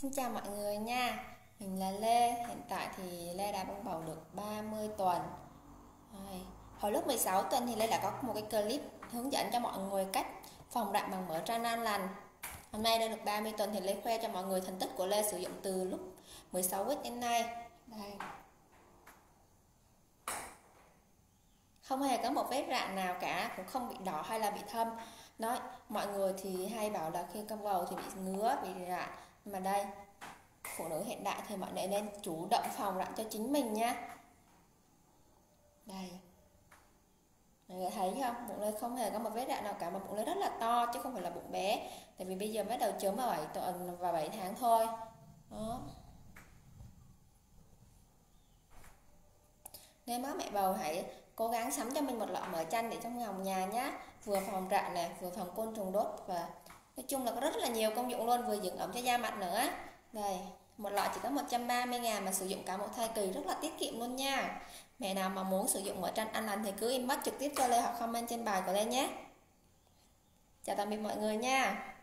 Xin chào mọi người nha. Mình là Lê. Hiện tại thì Lê đã bong bầu được 30 tuần. Hồi lúc 16 tuần thì Lê đã có một cái clip hướng dẫn cho mọi người cách phòng rặn bằng mỡ tran an lành. Hôm nay Lê được 30 tuần thì Lê khoe cho mọi người thành tích của Lê sử dụng từ lúc 16 week đến nay. Đây. Không hề có một vết rạn nào cả, cũng không bị đỏ hay là bị thâm. Nói mọi người thì hay bảo là khi bong bầu thì bị ngứa, bị rạn, mà đây, phụ nữ hiện đại thì mọi người nên chủ động phòng rặn cho chính mình nhé. Đây, mọi người thấy không, bụng Lê không hề có một vết rạn nào cả, mà bụng Lê rất là to chứ không phải là bụng bé. Tại vì bây giờ bắt đầu chớm vào 7 tuần và 7 tháng thôi. Đó. Nên má mẹ bầu hãy cố gắng sắm cho mình một lọ mỡ chanh để trong lòng nhà nhé. Vừa phòng rạn này, vừa phòng côn trùng đốt, và nói chung là có rất là nhiều công dụng luôn, vừa dưỡng ẩm cho da mặt nữa. Đây, một lọ chỉ có 130.000 mà sử dụng cả một thai kỳ, rất là tiết kiệm luôn nha. Mẹ nào mà muốn sử dụng mỡ chanh an lành thì cứ inbox trực tiếp cho Lê hoặc comment trên bài của Lê nhé. Chào tạm biệt mọi người nha.